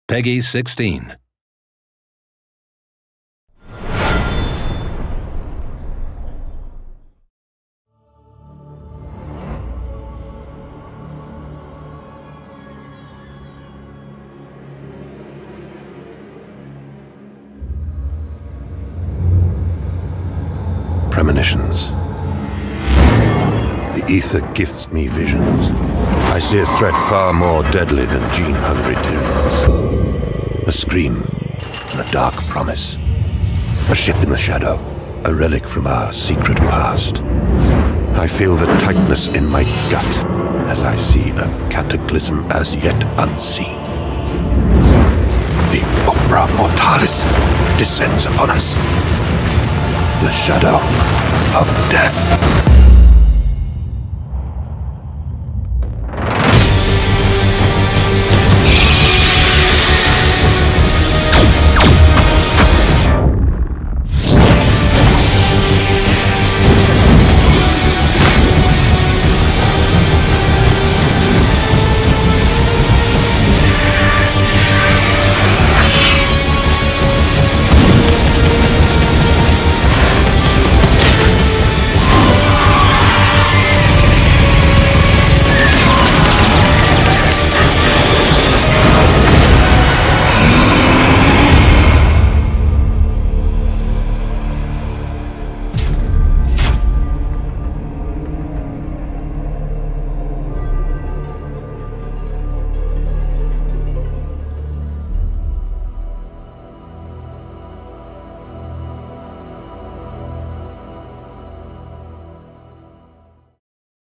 Peggy 16. Premonitions. The ether gifts me visions. I see a threat far more deadly than gene-hungry tyrants. A scream and a dark promise. A ship in the shadow, a relic from our secret past. I feel the tightness in my gut as I see a cataclysm as yet unseen. The Umbra Mortalis descends upon us. The shadow of death.